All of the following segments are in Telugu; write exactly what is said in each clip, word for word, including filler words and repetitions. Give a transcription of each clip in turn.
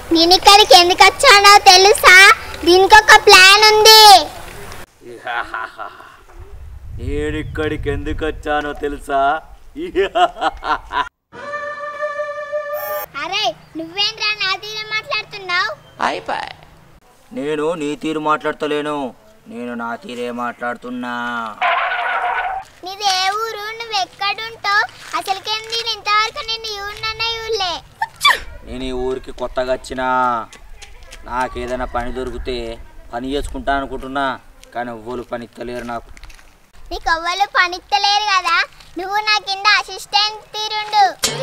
నేను ఇక్కడికి ఎందుకు వచ్చానో తెలుసా? దీనికి ఒక ప్లాన్ ఉంది. నేను ఇక్కడికి ఎందుకు వచ్చానో తెలుసా? అరే నువ్వేంద్రా నా తీరు మాట్లాడుతున్నావు? అయిపోయి నేను నీ తీరు మాట్లాడతలేను, నేను నా తీరే మాట్లాడుతున్నా. నీది ఏ ఊరు? నువ్వు ఎక్కడుంటావు? అసలుకేంది ఇంతవరకు నేను ఊరినన్నా ఊర్లే. నేను ఈ ఊరికి కొత్తగా వచ్చినా, నాకేదైనా పని దొరికితే పని చేసుకుంటా అనుకుంటున్నా, కానీ ఎవ్వరు పని ఇస్తలేరు నాకు. నీకు ఎవ్వరు పని ఇస్తలేరు కదా, నువ్వు నా కింద అసిస్టెంట్ తీరుండు.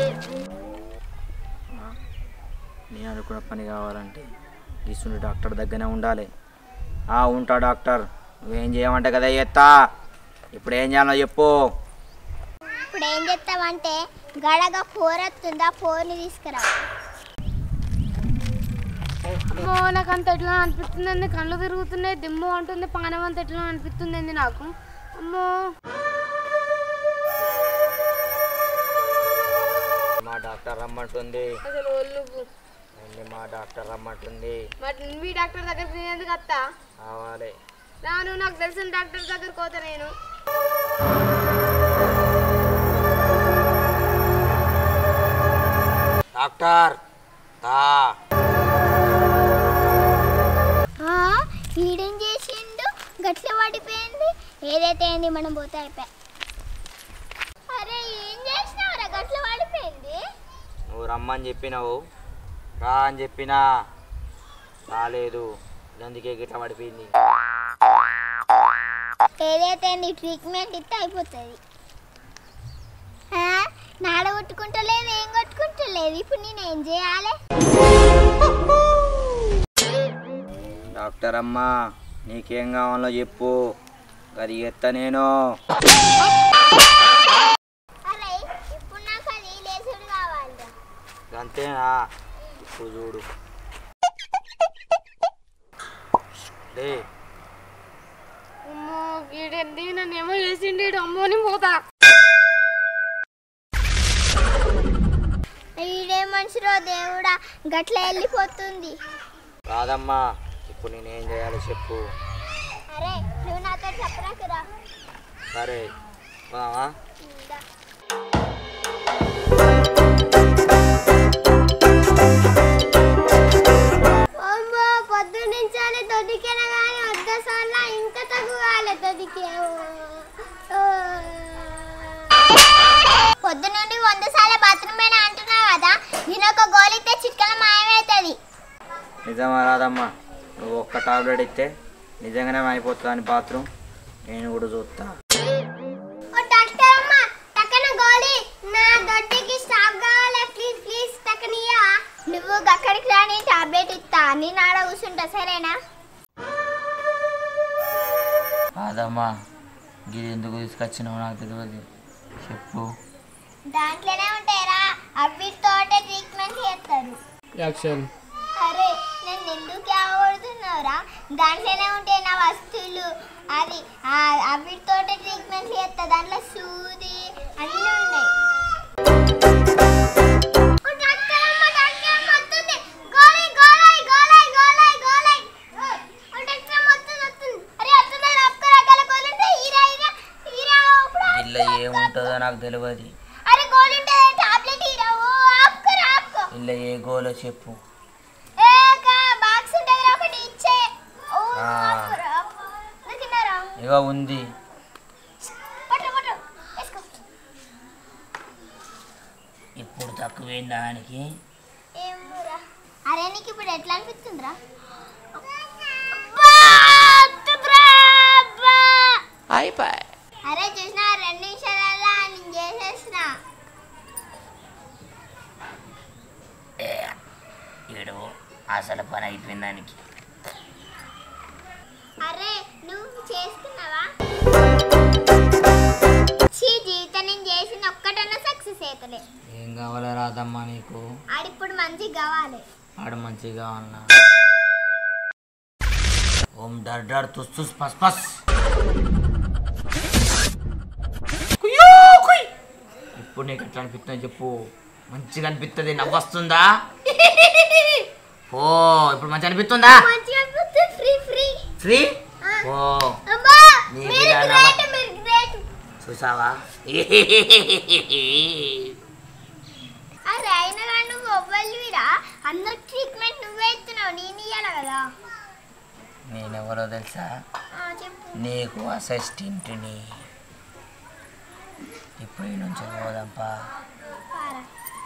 నేను అనుకున్న పని కావాలంటే గిసుండి డాక్టర్ దగ్గరనే ఉండాలి. ఆ ఉంటా డాక్టర్, నువ్వేం చేయమంటే కదా చేస్తా. ఇప్పుడు ఏం చేయాలో చెప్పు. ఇప్పుడు ఏం చేస్తావంటే గడగా ఫోర్ వస్తుందా, ఫోర్ని తీసుకురా. అమ్మో నాకు అంత ఎట్లా అనిపిస్తుంది, కళ్ళు తిరుగుతున్నాయి, దిమ్ము అంటుంది, పానం అంత ఎట్లా అనిపిస్తుంది నాకు. అమ్మో మా డాక్టర్ రమ్మంటుంది. అసలు ఒళ్ళు మా డాక్టర్ రమ్మంటుంది. మరి మీ డాక్టర్ దగ్గరికి నేను ఎందుకు వస్తా? కావాలి రాను, నాకు తెలిసిన డాక్టర్ దగ్గరికి పోతా నేను. డాక్టర్ ఈడేం చేసిండు? గట్ల పడిపోయింది. ఏదైతే ఏంది మనం పోతే అయిపోయా. అరే ఏం చేసినావురా గట్ల పడిపోయింది? నువ్వు రమ్మని చెప్పినావు, రా అని చెప్పినా రాలేదు, అందుకే గిట్ల పడిపోయింది. ఏదైతే ట్రీట్మెంట్ ఇస్తే అయిపోతుంది. నాడ కొట్టుకుంటలేదు, ఏం కొట్టుకుంటలేదు. ఇప్పుడు నేను ఏం చేయాలి? డాక్టర్ అమ్మా నీకేం కావాలో చెప్పు, అది ఎత్త నేను. అరే ఇప్పుడు నాకు అది లేసుడు కావాలి. అంతేనా? ఇప్పుడు చూడు. అమ్మో వీడేంది నన్ను ఏమో చేసిండి, అమ్మోని పోతా. ఈడే మనిషిరో దేవుడా, గట్ల వెళ్ళిపోతుంది. కాదమ్మా, ఇప్పుడు నేనేం చేయాలో చెప్పు. అరే నువ్వు నాతో చెప్పరాకురా. సరే పోదామా? అమ్మో పొద్దు నుంచి దొరికిన కానీ వద్దసాల ఇంత తగ్గువాలి దొరికే. పొద్దు నుండి వంద సార్లు బాత్రూమ్ పైన అంటున్నావు కదా, నేను ఒక గోలిస్తే చిక్కల మాయమవుతుంది. నిజమా రాదమ్మా? నువ్వు ఒక్క టాబ్లెట్ ఇస్తే నిజంగానే అయిపోతుందని బాత్రూమ్ నేను కూడా చూస్తా. డాక్టర్ అమ్మ టక్కన గోలి, నా దొడ్డికి స్టాప్ కావాలి, ప్లీజ్ ప్లీజ్ టక్కనియా. నువ్వు అక్కడికి రాని టాబ్లెట్ ఇస్తా, నేను ఆడ కూర్చుంటా, సరేనా? కాదమ్మా, ఇది ఎందుకు తీసుకొచ్చినావు నాకు తెలియదు, చెప్పు. దాంట్లోనే ఉంటాయరా, అవిటితోటే ట్రీట్మెంట్ చేస్తారు. యాక్షన్. అరే నేను ఎందుకు ఆడుతున్నావురా? దాంట్లోనే ఉంటాయి నా వస్తువులు, అది అవిటితోటే ట్రీట్మెంట్ చేస్తా. దాంట్లో సూది అన్నీ ఉన్నాయి. ఇలా ఏముంటుందో నాకు తెలియదు. అరే గోల్ ఉంటుంది, టాబ్లెట్ ఇరావు, ఆపుకోరా ఆపుకో. ఇలా ఏ గోలో చెప్పు. ఏ కా బాక్స్ ఉంటుంది ఒకటి ఇచ్చే. ఓ ఆపుకోరా ఆపుకో. నికినారా? ఇగో ఉంది. పట్టు పట్టు వేసుకో. ఇప్పుడు తక్కువైంది దానికి. ఏమోరా. అరే నీకు ఇప్పుడు ఎట్లా అనిపిస్తుందిరా? అయిపోయి అరే చూసినా రెండు నిమిషాలల్లా నేను చేసేసిన. ఏడు అసలు పని అయిపోయింది దానికి. అరే నువ్వు చేసుకున్నావా? చీ జీవితం నేను చేసిన ఒక్కటన్నా సక్సెస్ అవుతలే. ఏం కావాలా రాదమ్మా నీకు? ఆడిప్పుడు మంచిగా కావాలి. ఆడ మంచిగా కావాలన్నా? ఓం డర్ డర్ తుస్ తుస్ పస్ పస్. ఇప్పుడు నీకు ఎట్లా అనిపిస్తుంది చెప్పు. మంచిగా అనిపిస్తుంది, నవ్వొస్తుందా? ఓ ఇప్పుడు మంచి అనిపిస్తుందా మంచిగా అనిపిస్తుంది ఫ్రీ ఫ్రీ ఫ్రీ ఓ అబ్బా నీ మీరు విధానం. గ్రేట్ మీరు గ్రేట్ చూసావా అరే అయినా కానీ నువ్వు అవ్వలివిరా అందరు ట్రీట్మెంట్ నువ్వే ఇస్తున్నావు నేను ఇయ్యాలి కదా నేనెవరో తెలుసా ఆ, చెప్పు నీకు అసిస్టెంట్ని ఇప్పుడు ఈ నుంచి పోదాంపా పారా.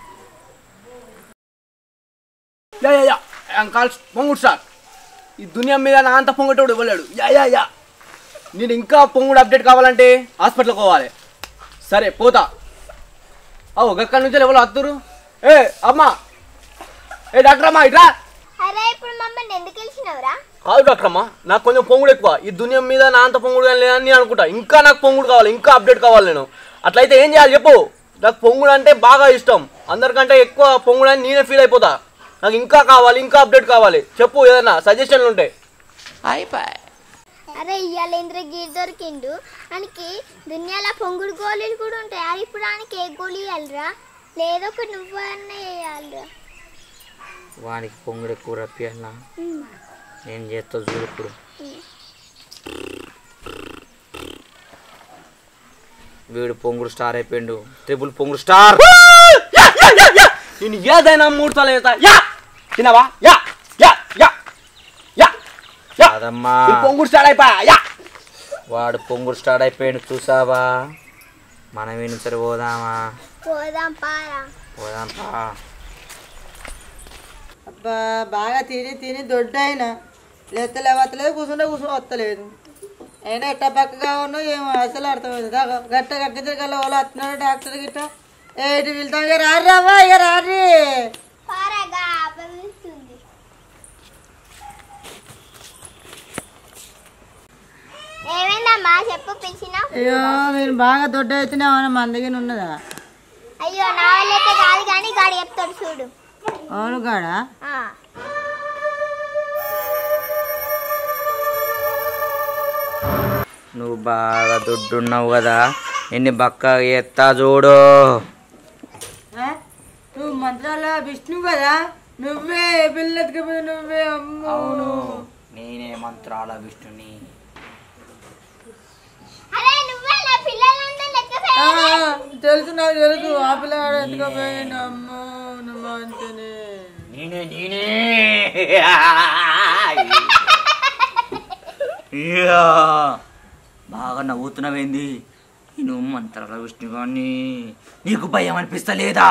యా యా యా అంకాల్ పొంగుడు సార్ ఈ దునియా మీద నా అంత పొంగటోడు ఇవ్వలేడు యా యా యా నేను ఇంకా పొంగుడు అప్డేట్ కావాలంటే హాస్పిటల్కి పోవాలి సరే పోతా అవు గక్కడి నుంచి ఎవరు వస్తురు ఏ అమ్మా ఏ డాక్టర్ అమ్మా ఇట్రా అరే ఇప్పుడు మమ్మల్ని ఎందుకు గెలిచినవురా కాదు డాక్టర్ అమ్మా నాకు కొంచెం పొంగుడు ఎక్కువ ఈ దునియా మీద నా అంత పొంగుడు కానీ లేదని నేను అనుకుంటా ఇంకా నాకు పొంగుడు కావాలి ఇంకా అప్డేట్ కావాలి నేను అట్లయితే ఏం చేయాలి చెప్పు నాకు పొంగుడు అంటే బాగా ఇష్టం అందరికంటే ఎక్కువ పొంగుడు అని నేనే ఫీల్ అయిపోతా నాకు ఇంకా కావాలి ఇంకా అప్డేట్ కావాలి చెప్పు ఏదైనా సజెషన్లు ఉంటాయి అయిపోయి అరే ఇవాళ ఇంద్ర గీర్ దొరికిండు ఆయనకి దునియాలో పొంగుడు గోళీలు కూడా ఉంటాయి అది ఇప్పుడు ఆయనకి ఏ గోళీ ఇవ్వాలిరా లేదో ఒక నువ్వు అన్న వేయాలిరా వానికి పొంగుడు ఎక్కువ రప్పియన్నా నేను చేస్తా చూడు ఇప్పుడు వీడు పొంగుడు స్టార్ అయిపోయిండు ట్రిపుల్ పొంగుడు స్టార్ నేను ఏదైనా మూడు సార్లు వేస్తా యా తినవా yeah yeah yeah yeah yeah అదమ్మా ఈ పొంగుడు స్టార్ట్ అయిపోయా యా వాడు పొంగుడు స్టార్ట్ అయిపోయిండు చూసావా మనం ఈ నుంచి పోదామా పోదాం పారా పోదాంపా అబ్బా బాగా తిని తిని దొడ్డైనా లేత లేవత్తలేదు కూర్చుంటే కూర్చొని వస్తలేదు అయినా ఎట్ట పక్కగా ఉన్నా ఏమో అసలు అర్థమైంది గట్ట గట్ట కల్లా వాళ్ళు వస్తున్నాడు డాక్టర్ గిట్ట ఏటి వెళ్తాం ఇక రారావా ఇక రారి పారాగా పిలుస్తుంది ఏమైందమ్మా చెప్పు పిలిచినావు అయ్యో మీరు బాగా దొడ్డ అయితేనే ఏమైనా మన దగ్గర ఉన్నదా అయ్యో నా వాళ్ళైతే కాదు కానీ గాడి చెప్తాడు చూడు అవును కాడా ఆ. నువ్వు బాగా దుడ్డున్నావు కదా ఎన్ని బక్క ఎత్తా చూడు ఆ? నువ్వు మంత్రాల విష్ణు కదా నువ్వే పిల్లెత్తుకపోతే నువ్వే అమ్మో అవును నేనే మంత్రాల విష్ణుని అరే నువ్వే నా పిల్లలంతా లెక్క ఆ, తెలుసు నాకు తెలుసు ఆ పిల్లగాడు ఎత్తుకపోయిండు అమ్మో నువ్వు అంతనే నేనే నేనే బాగా నవ్వుతున్నావేంది నువ్వు మంత్రాల విష్ణు కానీ నీకు భయం అనిపిస్తలేదా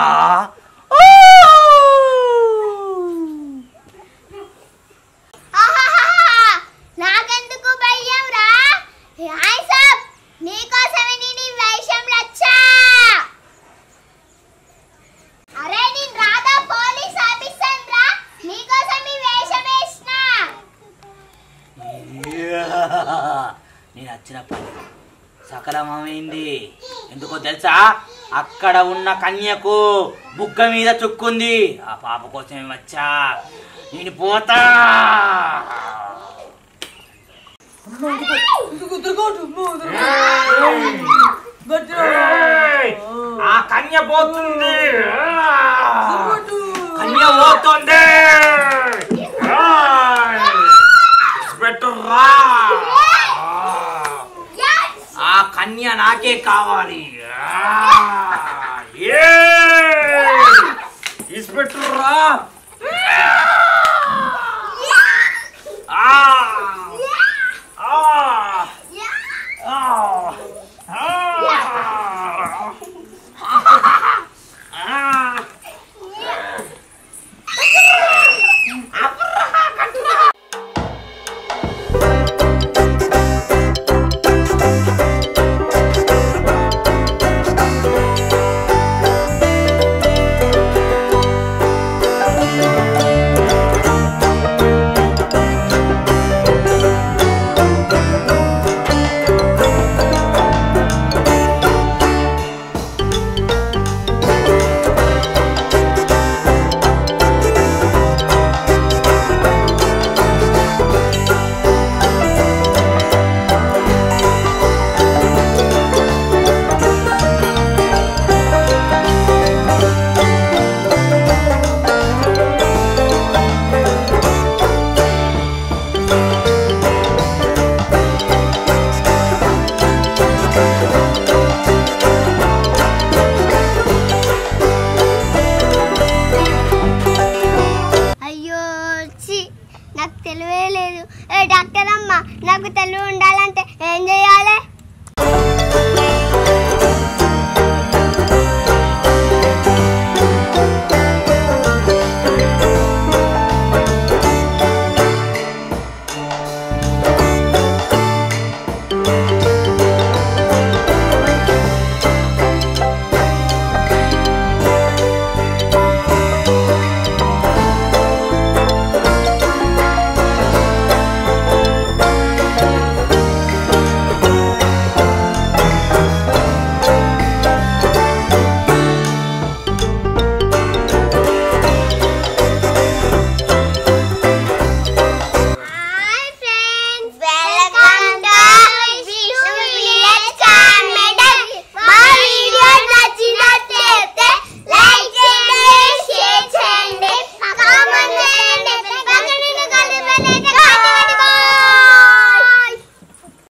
నాకెందుకు భయం రా హాయ్ సాబ్ నీకోసమే నేను ఈ వేషంలో వచ్చా అరే నేను రాధా పోలీస్ ఆఫీసర్ రా నీకోసం ఈ వేషం వేసిన నేను వచ్చిన పని సకలమైంది ఎందుకో తెలుసా అక్కడ ఉన్న కన్యకు బుగ్గ మీద చుక్కుంది ఆ పాప కోసమే వచ్చా నేను పోతా ఆ కన్య పోతుంది కన్య పోతుంది పెట్టురా ఆ కన్య నాకే కావాలి ఇస్పెట్టురా తెలివే లేదు. ఏ డాక్టర్ అమ్మ, నాకు తెలివి ఉండాలంటే ఏం చేయాలి?